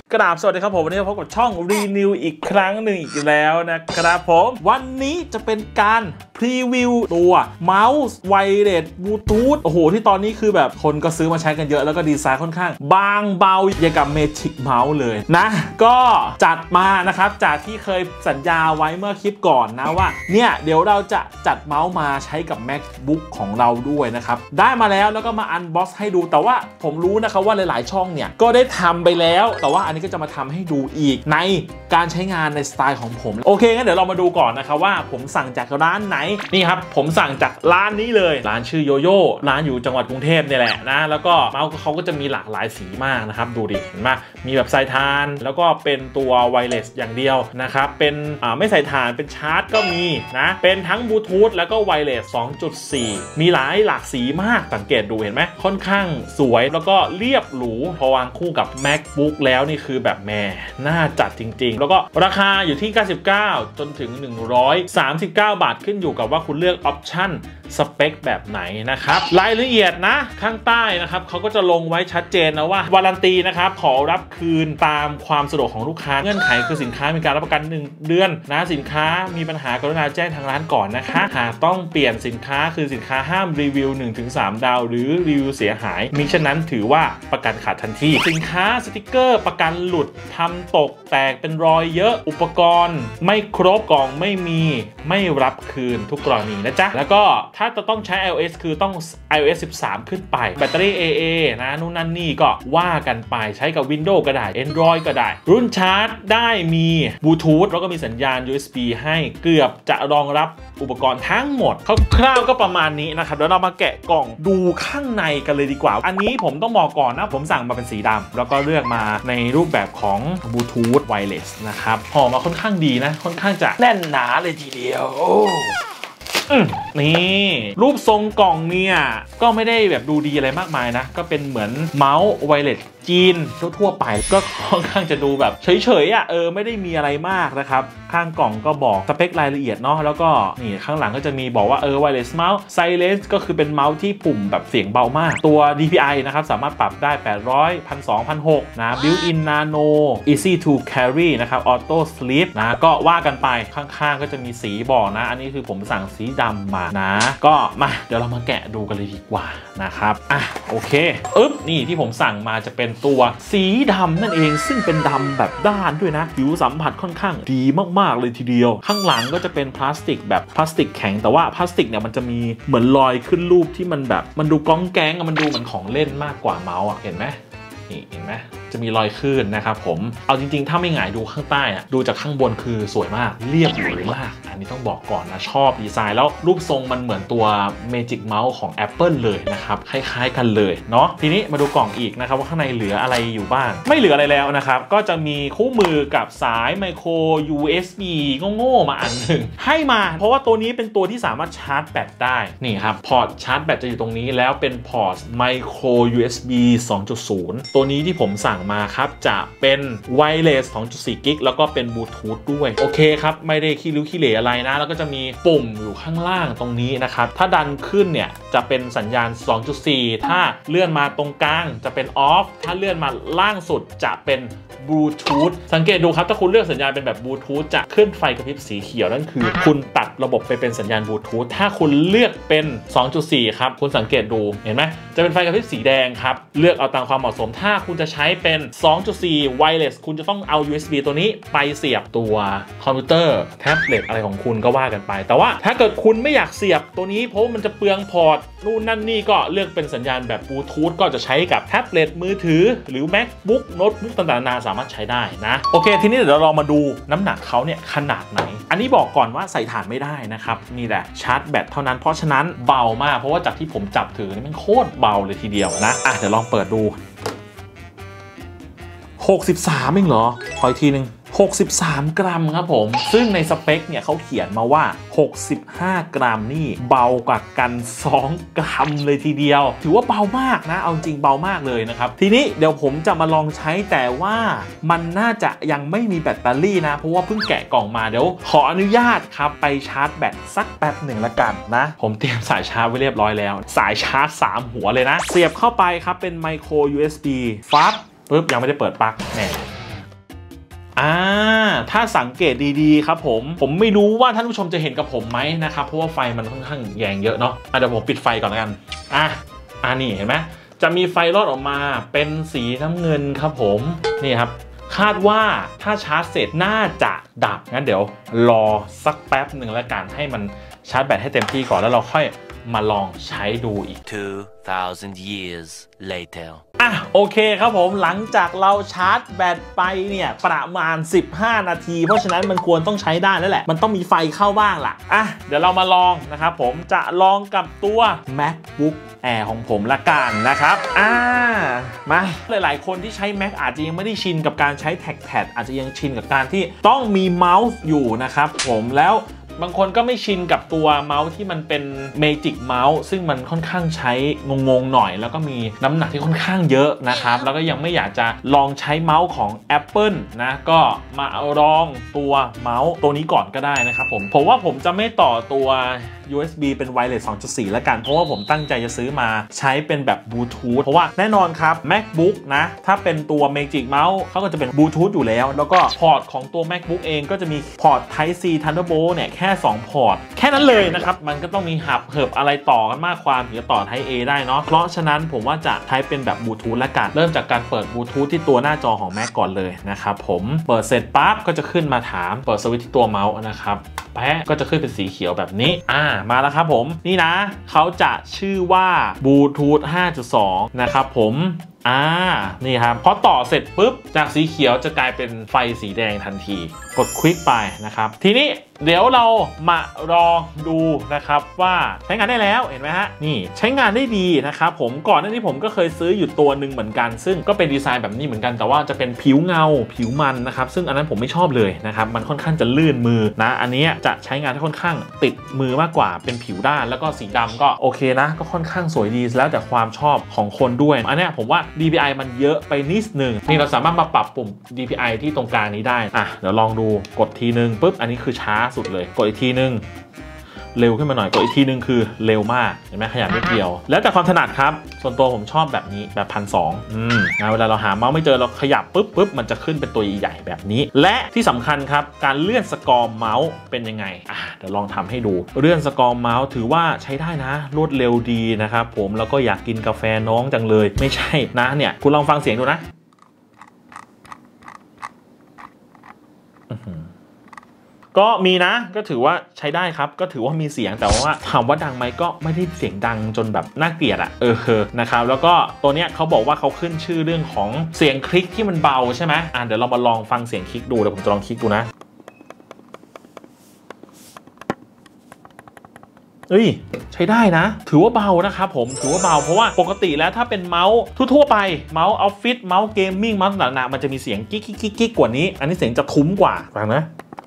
กราบสวัสดีครับผมวันนี้พบกับช่องรีนิวอีกครั้งหนึ่งอีกแล้วนะครับผมวันนี้จะเป็นการพรีวิวตัวเมาส์ไวเลสบลูทูธโอ้โหที่ตอนนี้คือแบบคนก็ซื้อมาใช้กันเยอะแล้วก็ดีไซน์ค่อนข้างบางเบาอย่างกับ Magic Mouse เลยนะก็จัดมานะครับจากที่เคยสัญญาไว้เมื่อคลิปก่อนนะว่าเนี่ยเดี๋ยวเราจะจัดเมาส์มาใช้กับ MacBook ของเราด้วยนะครับได้มาแล้วก็มาอันบ็อกซ์ให้ดูแต่ว่าผมรู้นะครับว่าหลายๆช่องเนี่ยก็ได้ทำไปแล้วแต่ว่าอันนี้ก็จะมาทำให้ดูอีกในการใช้งานในสไตล์ของผมโอเคงั้นเดี๋ยวเรามาดูก่อนนะครับว่าผมสั่งจากร้านไหนนี่ครับผมสั่งจากร้านนี้เลยร้านชื่อโยโย่ร้านอยู่จังหวัดกรุงเทพเนี่ยแหละนะแล้วก็เมาส์เขาก็จะมีหลากหลายสีมากนะครับดูดิเห็นไหมมีแบบสายถ่านแล้วก็เป็นตัวไวเลสอย่างเดียวนะครับเป็นไม่สายถ่านเป็นชาร์จก็มีนะเป็นทั้งบลูทูธแล้วก็ไวเลส 2.4 มีหลากสีมากสังเกตดูเห็นไหมค่อนข้างสวยแล้วก็เรียบหรูพอวางคู่กับ MacBook แล้วนี่คือแบบแม่น่าจัดจริงๆแล้วก็ราคาอยู่ที่99จนถึง139 บาทขึ้นอยู่กับว่าคุณเลือกออปชั่นสเปคแบบไหนนะครับรายละเอียดนะข้างใต้นะครับเขาก็จะลงไว้ชัดเจนนะว่าวารันตีนะครับขอรับคืนตามความสะดวกของลูกค้าเงื่อนไขคือสินค้ามีการรับประกัน1 เดือนนะสินค้ามีปัญหากรุณาแจ้งทางร้านก่อนนะคะหากต้องเปลี่ยนสินค้าคือสินค้าห้ามรีวิว 1-3 ดาวหรือรีวิวเสียหายมิฉะนั้นถือว่าประกันขาดทันทีสินค้าสติกเกอร์ประกันหลุดทำตกแตกเป็นรอยเยอะอุปกรณ์ไม่ครบกล่องไม่มีไม่รับคืนทุกกรณีนะจ๊ะแล้วก็ถ้าจะต้องใช้ iOS คือต้อง iOS 13 ขึ้นไปแบตเตอรี่ AA นะนู่นนั่นนี่ก็ว่ากันไปใช้กับ Windows ก็ได้ Android ก็ได้รุ่นชาร์จได้มีบลูทูธแล้วก็มีสัญญาณ USB ให้เกือบจะรองรับอุปกรณ์ทั้งหมดคร่าวๆก็ประมาณนี้นะครับเดี๋ยวเรามาแกะกล่องดูข้างในกันเลยดีกว่าอันนี้ผมต้องบอกก่อนนะผมสั่งมาเป็นสีดำแล้วก็เลือกมาในรูปแบบของบลูทูธไวเลสนะครับห่อมาค่อนข้างดีนะค่อนข้างจะแน่นหนาเลยทีเดียวนี่รูปทรงกล่องเนี่ยก็ไม่ได้แบบดูดีอะไรมากมายนะก็เป็นเหมือนเมาส์ไวเลสจีนทั่วไปก็ค่อนข้างจะดูแบบเฉยๆอ่ะไม่ได้มีอะไรมากนะครับข้างกล่องก็บอกสเปครายละเอียดเนาะแล้วก็นี่ข้างหลังก็จะมีบอกว่าไวเลสเมาส์ไซเลนส์ก็คือเป็นเมาส์ที่ปุ่มแบบเสียงเบามากตัว DPI นะครับสามารถปรับได้800 1,200 1,600 นะ Built-in Nano Easy to Carry นะครับ Auto Sleep นะก็ว่ากันไปข้างๆก็จะมีสีบอกนะอันนี้คือผมสั่งสีดำมานะก็มาเดี๋ยวเรามาแกะดูกันเลยดีกว่านะครับโอเคนี่ที่ผมสั่งมาจะเป็นตัวสีดำนั่นเองซึ่งเป็นดำแบบด้านด้วยนะผิวสัมผัสค่อนข้างดีมากๆเลยทีเดียวข้างหลังก็จะเป็นพลาสติกแบบพลาสติกแข็งแต่ว่าพลาสติกเนี่ยมันจะมีเหมือนรอยขึ้นรูปที่มันแบบมันดูก้องแก๊งมันดูเหมือนของเล่นมากกว่าเมาส์เห็นไหมนี่เห็นไหมจะมีรอยขึ้นนะครับผมเอาจริงๆถ้าไม่หงายดูข้างใต้ดูจากข้างบนคือสวยมากเรียบหรูมากอันนี้ต้องบอกก่อนนะชอบดีไซน์แล้วรูปทรงมันเหมือนตัว Magic Mouse ของ Apple เลยนะครับคล้ายๆกันเลยเนาะทีนี้มาดูกล่องอีกนะครับว่าข้างในเหลืออะไรอยู่บ้างไม่เหลืออะไรแล้วนะครับก็จะมีคู่มือกับสายไมโคร USB โง่ๆมาอันหนึ่งให้มาเพราะว่าตัวนี้เป็นตัวที่สามารถชาร์จแบตได้นี่ครับพอร์ตชาร์จแบตจะอยู่ตรงนี้แล้วเป็นพอร์ตไมโคร USB 2.0 ตัวนี้ที่ผมสั่งมาครับจะเป็นไวเลส 2.4 กิกแล้วก็เป็นบลูทูธด้วยโอเคครับไม่ได้ขี้ริ้วขี้เหร่อะไรนะแล้วก็จะมีปุ่มอยู่ข้างล่างตรงนี้นะครับถ้าดันขึ้นเนี่ยจะเป็นสัญญาณ 2.4 ถ้าเลื่อนมาตรงกลางจะเป็นออฟถ้าเลื่อนมาล่างสุดจะเป็นบลูทูธสังเกตดูครับถ้าคุณเลือกสัญญาณเป็นแบบบลูทูธจะขึ้นไฟกระพริบสีเขียวนั่นคือคุณตัดระบบไปเป็นสัญญาณบลูทูธถ้าคุณเลือกเป็น 2.4 ครับคุณสังเกตดูเห็นไหมจะเป็นไฟกระพริบสีแดงครับเลือกเอาตามความเหมาะสมถ้าคุณจะใช้เป็น 2.4 ไวเลสคุณจะต้องเอา USB ตัวนี้ไปเสียบตัวคอมพิวเตอร์แท็บเล็ตอะไรของคุณก็ว่ากันไปแต่ว่าถ้าเกิดคุณไม่อยากเสียบตัวนี้เพราะมันจะเปลืองพอร์ตนู่นนั่นนี่ก็เลือกเป็นสัญญาณแบบบลูทูธก็จะใช้กับแท็บเล็ตมือถือหรือ MacBook โน้ตบุ๊กต่างๆนานาสามารถใช้ได้นะโอเคทีนี้เดี๋ยวเรามาดูน้ำหนักเขาเนี่ยขนาดไหนอันนี้บอกก่อนว่าใส่ถ่านไม่ได้นะครับนี่แหละชาร์จแบตเท่านั้นเพราะฉะนั้นเบามากเพราะว่าจากที่ผมจับถือนี่มันโคตรเบาเลยทีเดียวนะเดี๋ยวลองเปิดดู63เองเหรอขออีกทีนึง63 กรัมครับผมซึ่งในสเปคเนี่ยเขาเขียนมาว่า65 กรัมนี่เบากว่ากัน2 กรัมเลยทีเดียวถือว่าเบามากนะเอาจริงเบามากเลยนะครับทีนี้เดี๋ยวผมจะมาลองใช้แต่ว่ามันน่าจะยังไม่มีแบตเตอรี่นะเพราะว่าเพิ่งแกะกล่องมาเดี๋ยวขออนุญาตครับไปชาร์จแบตสักแป๊บหนึ่งละกันนะผมเตรียมสายชาร์จไว้เรียบร้อยแล้วสายชาร์จ3 หัวเลยนะเสียบเข้าไปครับเป็นไมโคร USB ฟับปุ๊บยังไม่ได้เปิดปลั๊กแน่ถ้าสังเกตดีๆครับผมไม่รู้ว่าท่านผู้ชมจะเห็นกับผมไหมนะครับเพราะว่าไฟมันค่อนข้างแยงเยอะเนาะเดี๋ยวผมปิดไฟก่อนแล้วกันนี่เห็นไหมจะมีไฟลอดออกมาเป็นสีน้ำเงินครับผมนี่ครับคาดว่าถ้าชาร์จเสร็จน่าจะดับงั้นเดี๋ยวรอสักแป๊บหนึ่งแล้วกันให้มันชาร์จแบตให้เต็มที่ก่อนแล้วเราค่อยมาลองใช้ดูอีก 2,000 years later โอเคครับผมหลังจากเราชาร์จแบตไปเนี่ยประมาณ15นาทีเพราะฉะนั้นมันควรต้องใช้ได้แล้วแหละมันต้องมีไฟเข้าบ้างล่ะเดี๋ยวเรามาลองนะครับผมจะลองกับตัว MacBook Air ของผมละกันนะครับมาหลายๆคนที่ใช้ Mac อาจจะยังไม่ได้ชินกับการใช้แท็กแพดอาจจะยังชินกับการที่ต้องมีเมาส์อยู่นะครับผมแล้วบางคนก็ไม่ชินกับตัวเมาส์ที่มันเป็นเมจิกเมาส์ซึ่งมันค่อนข้างใช้งงๆหน่อยแล้วก็มีน้ำหนักที่ค่อนข้างเยอะนะครับแล้วก็ยังไม่อยากจะลองใช้เมาส์ของ Apple นะก็มาลองตัวเมาส์ตัวนี้ก่อนก็ได้นะครับผมว่าผมจะไม่ต่อตัว USB เป็น Wireless 2.4 แล้วกันเพราะว่าผมตั้งใจจะซื้อมาใช้เป็นแบบบลูทูธเพราะว่าแน่นอนครับ MacBook นะถ้าเป็นตัว Magic Mouse เขาก็จะเป็นบลูทูธอยู่แล้วแล้วก็พอร์ตของตัว MacBook เองก็จะมีพอร์ต Type C Thunderbolt เนี่ยแค่2พอร์ตแค่นั้นเลยนะครับมันก็ต้องมีหับเหิบอะไรต่อกันมากความถึงจะต่อ Type A ได้เนาะเพราะฉะนั้นผมว่าจะใช้เป็นแบบบลูทูธแล้วกันเริ่มจากการเปิดบลูทูธที่ตัวหน้าจอของ Mac ก่อนเลยนะครับผมเปิดเสร็จปั๊บก็จะขึ้นมาถามเปิดสวิตช์ที่ตัวเมาส์นะครับแป๊ะก็จะขึ้นเป็นสีเขียวแบบนี้มาแล้วครับผมนี่นะเขาจะชื่อว่าบลูทูธ 5.2 นะครับผมนี่ครับพอต่อเสร็จปุ๊บจากสีเขียวจะกลายเป็นไฟสีแดงทันทีกดคลิกไปนะครับทีนี้เดี๋ยวเรามาลองดูนะครับว่าใช้งานได้แล้วเห็นไหมฮะนี่ใช้งานได้ดีนะครับผมก่อนหน้านี้ผมก็เคยซื้ออยู่ตัวหนึ่งเหมือนกันซึ่งก็เป็นดีไซน์แบบนี้เหมือนกันแต่ว่าจะเป็นผิวเงาผิวมันนะครับซึ่งอันนั้นผมไม่ชอบเลยนะครับมันค่อนข้างจะลื่นมือนะอันนี้จะใช้งานได้ค่อนข้างติดมือมากกว่าเป็นผิวด้านแล้วก็สีดำก็โอเคนะก็ค่อนข้างสวยดีแล้วแต่ความชอบของคนด้วยอันนี้ผมว่า DPI มันเยอะไปนิดนึงนี่เราสามารถมาปรับปุ่ม DPI ที่ตรงกลางนี้ได้เดี๋ยวลองดูกดทีนึงปุ๊บอันนี้คือช้าสุดเลยกดอีกทีนึงเร็วขึ้นมาหน่อยกดอีกทีนึงคือเร็วมากเห็นไหมขยับนิดเดียวแล้วแต่ความถนัดครับส่วนตัวผมชอบแบบนี้แบบ1,200เวลาเราหาเมาส์ไม่เจอเราขยับปุ๊บมันจะขึ้นเป็นตัวใหญ่ๆแบบนี้และที่สำคัญครับการเลื่อนสกอร์เมาส์เป็นยังไงเดี๋ยวลองทำให้ดูเลื่อนสกอร์เมาส์ถือว่าใช้ได้นะรวดเร็วดีนะครับผมแล้วก็อยากกินกาแฟน้องจังเลยไม่ใช่นะเนี่ยคุณลองฟังเสียงดูนะก็มีนะก็ถือว่าใช้ได้ครับก็ถือว่ามีเสียงแต่ว่าถามว่าดังไหมก็ไม่ได้เสียงดังจนแบบน่าเกลียดนะครับแล้วก็ตัวเนี้ยเขาบอกว่าเขาขึ้นชื่อเรื่องของเสียงคลิกที่มันเบาใช่ไหมเดี๋ยวเรามาลองฟังเสียงคลิกดูเดี๋ยวผมจะลองคลิกดูนะใช้ได้นะถือว่าเบานะครับผมถือว่าเบาเพราะว่าปกติแล้วถ้าเป็นเมาส์ทั่วไปเมาส์ออฟฟิศเมาส์เกมมิ่งเมาส์ต่างๆมันจะมีเสียงกิ๊กกว่านี้อันนี้เสียงจะทุ้มกว่าฟังนะ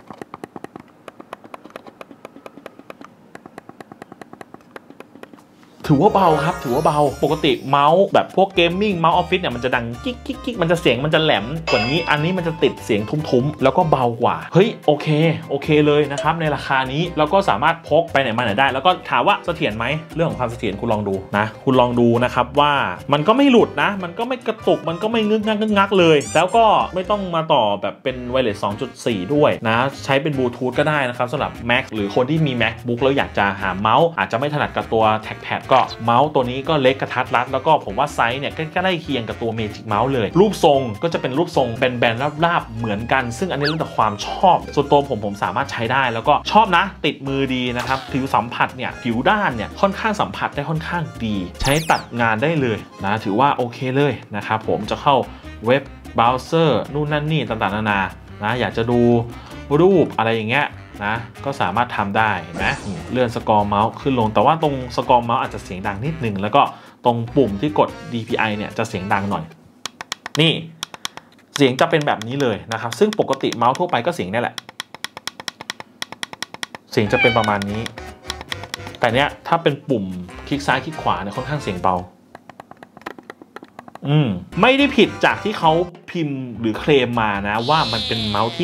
ถือว่าเบาครับถือว่าเบาปกติเมาส์แบบพวกเกมมิ่งเมาส์ออฟฟิศเนี่ยมันจะดังกิ๊กมันจะเสียงมันจะแหลมกว่านี้อันนี้มันจะติดเสียงทุ้มๆแล้วก็เบากว่าเฮ้ยโอเคเลยนะครับในราคานี้แล้วก็สามารถพกไปไหนมาไหนได้แล้วก็ถามว่าเสถียรไหมเรื่องของความเสถียรคุณลองดูนะคุณลองดูนะครับว่ามันก็ไม่หลุดนะมันก็ไม่กระตุกมันก็ไม่งึกงักเลยแล้วก็ไม่ต้องมาต่อแบบเป็น Wireless 2.4 ด้วยนะใช้เป็นบลูทูธก็ได้นะครับสำหรับ Mac หรือคนที่มี MacBook แล้วอยากจะหาเมาส์อาจจะไม่ถนัดกับตัวแท็กแพดก็เมาส์ตัวนี้ก็เล็กกระทัดรัดแล้วก็ผมว่าไซส์เนี่ยก็ได้เคียงกับตัว Magic Mouse เลยรูปทรงก็จะเป็นรูปทรงแบนๆราบๆเหมือนกันซึ่งอันนี้แล้วแต่ความชอบส่วนตัวผมสามารถใช้ได้แล้วก็ชอบนะติดมือดีนะครับผิวสัมผัสเนี่ยผิวด้านเนี่ยค่อนข้างสัมผัสได้ค่อนข้างดีใช้ตัดงานได้เลยนะถือว่าโอเคเลยนะครับผมจะเข้าเว็บเบราว์เซอร์นู่นนั่นนี่ต่างๆนานานะอยากจะดูรูปอะไรอย่างเงี้ยนะก็สามารถทำได้เห็นไหมเลื่อนสกอร์เมาส์ขึ้นลงแต่ว่าตรงสกอร์เมาส์อาจจะเสียงดังนิดนึงแล้วก็ตรงปุ่มที่กด DPI เนี่ยจะเสียงดังหน่อยนี่เสียงจะเป็นแบบนี้เลยนะครับซึ่งปกติเมาส์ทั่วไปก็เสียงนี่แหละเสียงจะเป็นประมาณนี้แต่เนี้ยถ้าเป็นปุ่มคลิกซ้ายคลิกขวาเนี่ยค่อนข้างเสียงเบาไม่ได้ผิดจากที่เขาพิมพ์หรือเคลมมานะว่ามันเป็นเมาส์ที่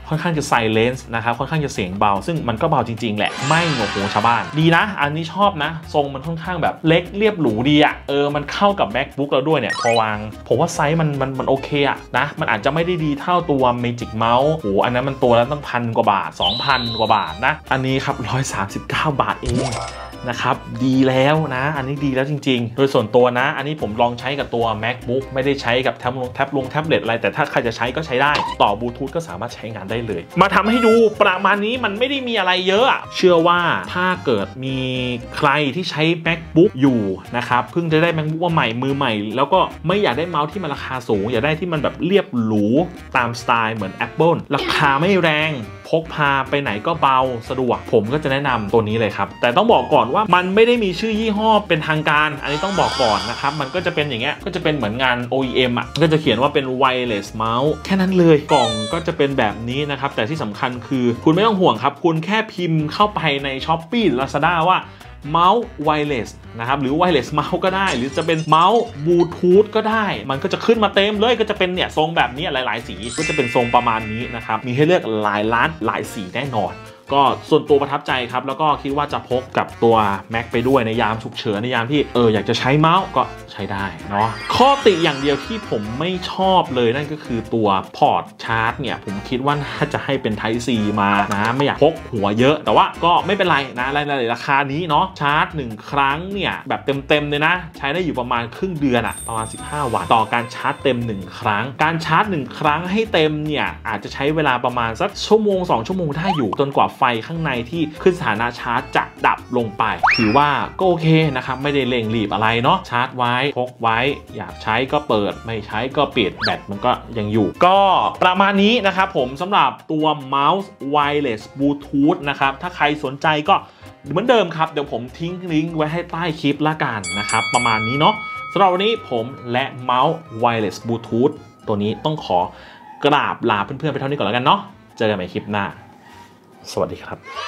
ค่อนข้างจะไซเลนส์นะครับค่อนข้างจะเสียงเบาซึ่งมันก็เบาจริงๆแหละไม่โอ้โหชาวบ้านดีนะอันนี้ชอบนะทรงมันค่อนข้างแบบเล็กเรียบหรูดีอะมันเข้ากับ MacBook เราด้วยเนี่ยพอวางผมว่าไซส์มันโอเคอะนะมันอาจจะไม่ได้ดีเท่าตัว Magic Mouse โอ้อันนั้นมันตัวละตั้ง1,000 กว่าบาท 2,000 กว่าบาทนะอันนี้ครับ139 บาทเองนะครับดีแล้วนะอันนี้ดีแล้วจริงๆโดยส่วนตัวนะอันนี้ผมลองใช้กับตัว MacBook ไม่ได้ใช้กับแท็บเล็ตอะไรแต่ถ้าใครจะใช้ก็ใช้ได้ต่อบลูทูธก็สามารถใช้งานได้เลยมาทำให้ดูประมาณนี้มันไม่ได้มีอะไรเยอะเชื่อว่าถ้าเกิดมีใครที่ใช้ MacBook อยู่นะครับเพิ่งจะได้ MacBook ว่าใหม่มือใหม่แล้วก็ไม่อยากได้เมาส์ที่มันราคาสูงอยากได้ที่มันแบบเรียบหรูตามสไตล์เหมือน Apple ราคาไม่แรงพกพาไปไหนก็เบาสะดวกผมก็จะแนะนำตัวนี้เลยครับแต่ต้องบอกก่อนว่ามันไม่ได้มีชื่อยี่ห้อเป็นทางการอันนี้ต้องบอกก่อนนะครับมันก็จะเป็นอย่างเงี้ยก็จะเป็นเหมือนงาน OEM ก็จะเขียนว่าเป็น wireless mouse แค่นั้นเลยกล่องก็จะเป็นแบบนี้นะครับแต่ที่สำคัญคือคุณไม่ต้องห่วงครับคุณแค่พิมพ์เข้าไปใน Shopee หรือ Lazada ว่าเมาส์ไวเลสนะครับหรือไวเลสเมาส์ก็ได้หรือจะเป็นเมาส์บลูทูธก็ได้มันก็จะขึ้นมาเต็มเลยก็จะเป็นเนี่ยทรงแบบนี้หลายๆสีก็จะเป็นทรงประมาณนี้นะครับมีให้เลือกหลายร้านหลายสีแน่นอนก็ส่วนตัวประทับใจครับแล้วก็คิดว่าจะพกกับตัว Mac ไปด้วยในยามฉุกเฉินในยามที่อยากจะใช้เมาส์ก็ใช้ได้เนาะข้อติอย่างเดียวที่ผมไม่ชอบเลยนั่นก็คือตัวพอร์ตชาร์จเนี่ยผมคิดว่าน่าจะให้เป็น Type C มานะไม่อยากพกหัวเยอะแต่ว่าก็ไม่เป็นไรนะในราคานี้เนาะชาร์จ1ครั้งเนี่ยแบบเต็มเลยนะใช้ได้อยู่ประมาณครึ่งเดือนอะประมาณ15 วันต่อการชาร์จเต็ม1ครั้งการชาร์จ1ครั้งให้เต็มเนี่ยอาจจะใช้เวลาประมาณสักชั่วโมง2 ชั่วโมงได้อยู่จนกว่าไฟข้างในที่ขึ้นสถานะชาร์จจะดับลงไปถือว่าก็โอเคนะครับไม่ได้เร่งรีบอะไรเนาะชาร์จไว้พกไว้อยากใช้ก็เปิดไม่ใช้ก็ปิดแบตมันก็ยังอยู่ก็ประมาณนี้นะครับผมสำหรับตัวเมาส์ wireless bluetooth นะครับถ้าใครสนใจก็เหมือนเดิมครับเดี๋ยวผมทิ้งลิงก์ไว้ให้ใต้คลิปละกันนะครับประมาณนี้เนาะสำหรับวันนี้ผมและเมาส์ wireless bluetooth ตัวนี้ต้องขอกราบลาเพื่อนๆไปเท่านี้ก่อนแล้วกันเนาะเจอกันใหม่คลิปหน้าสวัสดีครับ